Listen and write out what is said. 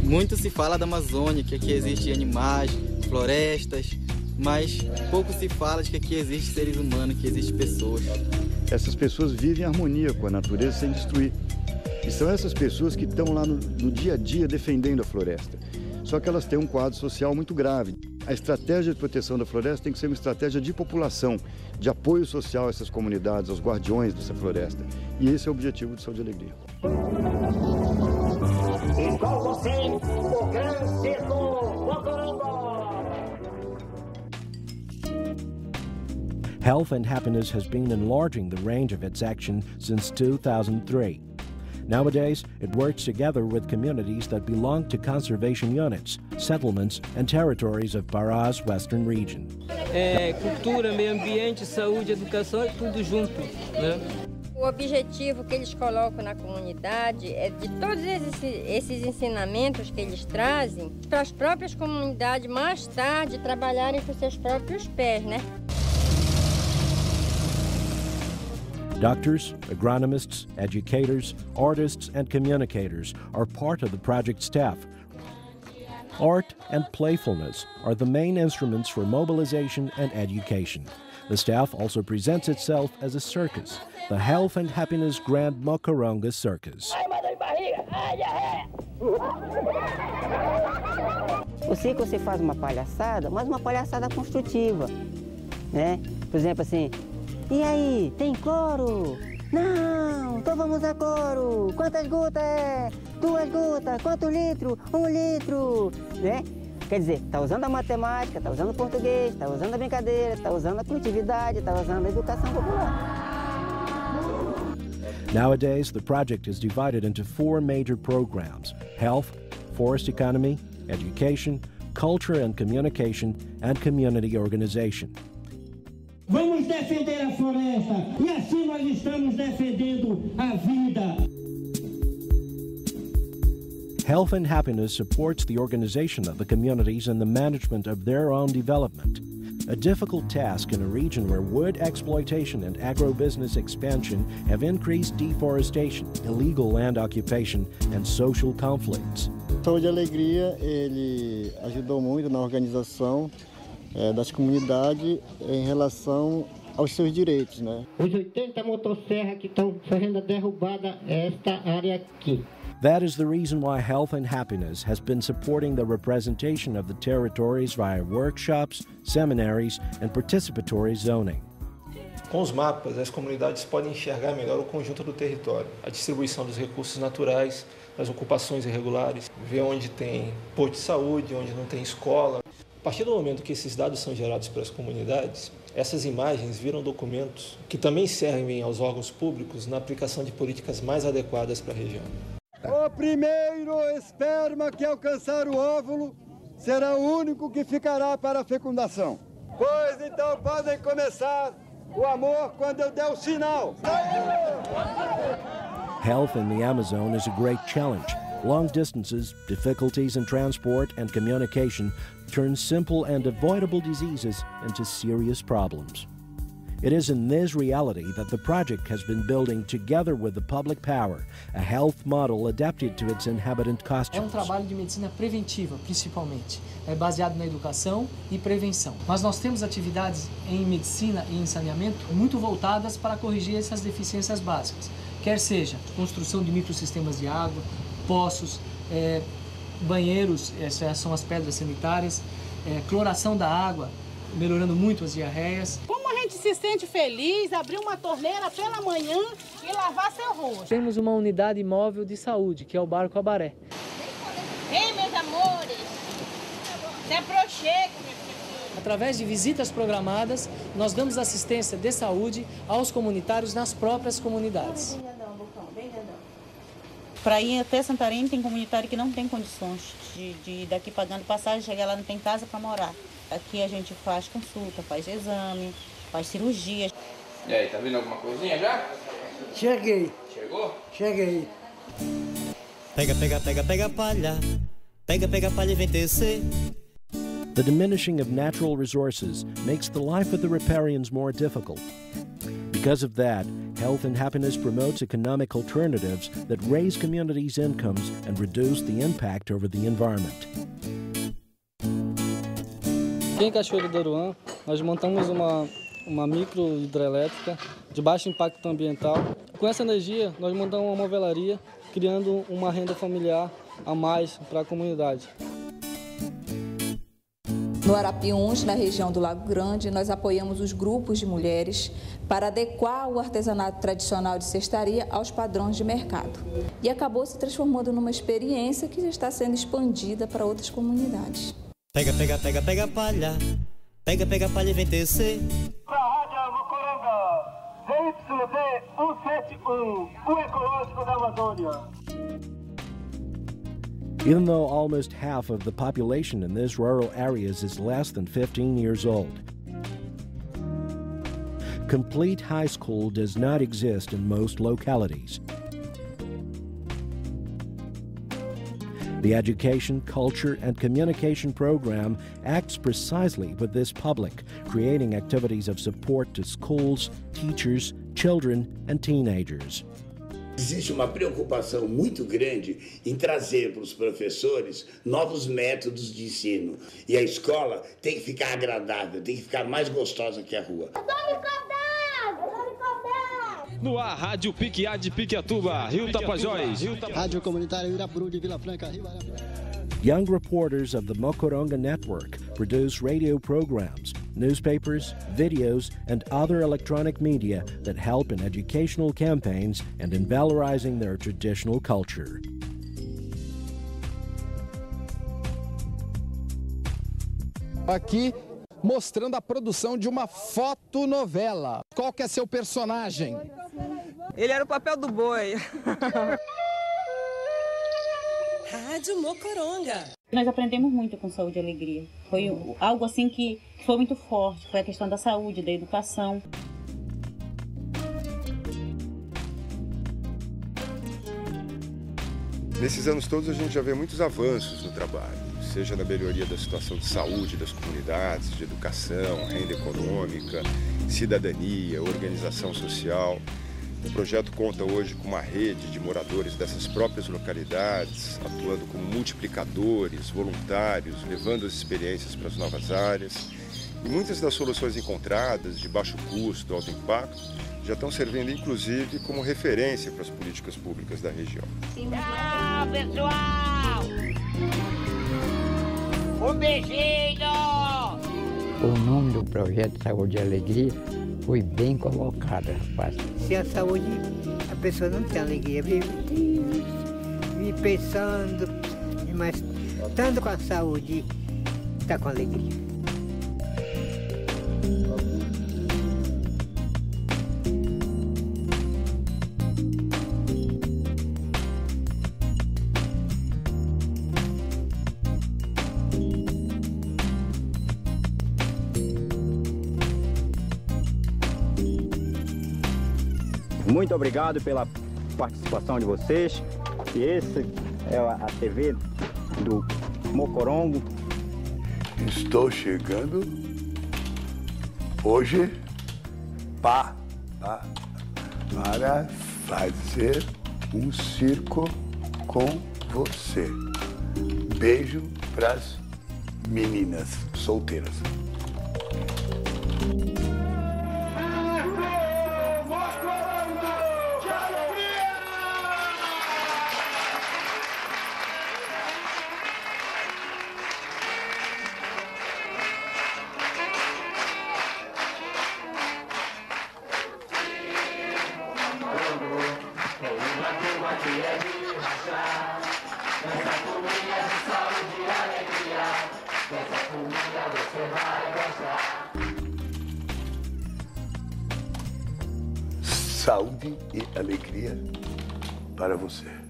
Muito se fala da Amazônia, que aqui existem animais, florestas, mas pouco se fala de que aqui existem seres humanos, que existem pessoas. Essas pessoas vivem em harmonia com a natureza sem destruir. E são essas pessoas que estão lá no dia a dia defendendo a floresta. Só que elas têm um quadro social muito grave. A estratégia de proteção da floresta tem que ser uma estratégia de população, de apoio social a essas comunidades, aos guardiões dessa floresta. E esse é o objetivo do Saúde e Alegria. E com você, o Grande Circo Vocoranga! Health and Happiness has been enlarging the range of its action since 2003. Nowadays, it works together with communities that belong to conservation units, settlements, and territories of Parás Western Region. Cultura, meio ambiente, saúde, educação, é tudo junto, né? O objetivo que eles colocam na comunidade é de todos esses ensinamentos que eles trazem para as próprias comunidades mais tarde trabalharem com seus próprios pés, né? Doctors, agronomists, educators, artists, and communicators are part of the project staff. Art and playfulness are the main instruments for mobilization and education. The staff also presents itself as a circus, the Health and Happiness Grand Mocoronga Circus. O circo você faz uma palhaçada, mas uma palhaçada construtiva, né? Por exemplo, assim, e aí, tem coro? Não, então vamos a coro. Quantas gotas é? 2 gotas. Quanto litro? 1 litro. Né? Quer dizer, está usando a matemática, está usando o português, está usando a brincadeira, está usando a coletividade, está usando a educação popular. Nowadays, the project is divided into 4 major programs: health, forest economy, education, culture and communication, and community organization. Vamos defender a floresta e assim nós estamos defendendo a vida. Health and Happiness supports the organization of the communities and the management of their own development. A difficult task in a region where wood exploitation and agribusiness expansion have increased deforestation, illegal land occupation, and social conflicts. Saúde e Alegria, ele ajudou muito na organização das comunidades em relação aos seus direitos, né? Os 80 motosserras que estão fazendo a derrubada esta área aqui. That is the reason why Health and Happiness has been supporting the representation of the territories via workshops, seminaries, and participatory zoning. Com os mapas, as comunidades podem enxergar melhor o conjunto do território, a distribuição dos recursos naturais, as ocupações irregulares, ver onde tem posto de saúde, onde não tem escola. A partir do momento que esses dados são gerados pelas comunidades, essas imagens viram documentos que também servem aos órgãos públicos na aplicação de políticas mais adequadas para a região. O primeiro esperma que alcançar o óvulo será o único que ficará para a fecundação. Pois então podem começar o amor quando eu der o sinal. Health in the Amazon is a great challenge. Long distances, difficulties in transport and communication turn simple and avoidable diseases into serious problems. It is in this reality that the project has been building together with the public power a health model adapted to its inhabitant costumes. Trabalho de medicina preventiva, principalmente. É baseado na educação e prevenção. Mas nós temos atividades em medicina e em saneamento muito voltadas para corrigir essas deficiências básicas. Quer seja construção de microsistemas de água, poços, banheiros, essas são as pedras sanitárias, cloração da água, melhorando muito as diarreias. Como a gente se sente feliz, abrir uma torneira pela manhã e lavar seu rosto. Temos uma unidade móvel de saúde, que é o Barco Abaré. Ei, meus amores, se aproxime. Através de visitas programadas, nós damos assistência de saúde aos comunitários nas próprias comunidades. Para ir até Santarém, tem comunitário que não tem condições de daqui pagando passagem, chegar lá não tem casa para morar. Aqui a gente faz consulta, faz exame, faz cirurgia. E aí, tá vendo alguma coisinha já? Cheguei. Chegou? Cheguei. Pega, pega, pega, pega palha. Pega, pega palha e vem tecer. The diminishing of natural resources makes the life of the riparians more difficult. Because of that, Health and Happiness promotes economic alternatives that raise communities' incomes and reduce the impact over the environment. Aqui em Cachoeira do Aruã, nós montamos uma micro hidrelétrica de baixo impacto ambiental. Com essa energia, nós montamos uma movelaria, criando uma renda familiar a mais para a comunidade. No Arapiuns, na região do Lago Grande, nós apoiamos os grupos de mulheres para adequar o artesanato tradicional de cestaria aos padrões de mercado. E acabou se transformando numa experiência que já está sendo expandida para outras comunidades. Pega, pega, pega, pega palha. Pega, pega palha e vem tecer. Para a Rádio Mocoronga, ZYD 171, o ecológico da Amazônia. Even though almost half of the population in these rural areas is less than 15 years old, complete high school does not exist in most localities. The Education, Culture, and Communication program acts precisely with this public, creating activities of support to schools, teachers, children, and teenagers. Existe uma preocupação muito grande em trazer para os professores novos métodos de ensino. E a escola tem que ficar agradável, tem que ficar mais gostosa que a rua. No ar, Rádio Piquiá de Piquiatuba, Rio Tapajós. Rádio Comunitária Irapuru de Vila Franca, Rio Arapiraca. Young reporters of the Mocoronga Network produce radio programs, newspapers, videos, and other electronic media that help in educational campaigns and in valorizing their traditional culture. Aqui, mostrando a produção de uma fotonovela. Qual que é seu personagem? Ele era o papel do boi. Rádio Mocoronga. Nós aprendemos muito com Saúde e Alegria. Foi algo assim que foi muito forte, foi a questão da saúde, da educação. Nesses anos todos a gente já vê muitos avanços no trabalho, seja na melhoria da situação de saúde das comunidades, de educação, renda econômica, cidadania, organização social. O projeto conta hoje com uma rede de moradores dessas próprias localidades, atuando como multiplicadores, voluntários, levando as experiências para as novas áreas. E muitas das soluções encontradas, de baixo custo, alto impacto, já estão servindo inclusive como referência para as políticas públicas da região. Tchau, pessoal! Um beijinho! O nome do projeto Saúde e Alegria foi bem colocado, rapaz. Se a saúde, a pessoa não tem alegria, vive pensando, mas estando com a saúde, está com alegria. Muito obrigado pela participação de vocês. E esse é a TV do Mocorongo. Estou chegando hoje para fazer um circo com você. Beijo para as meninas solteiras. Saúde e alegria para você.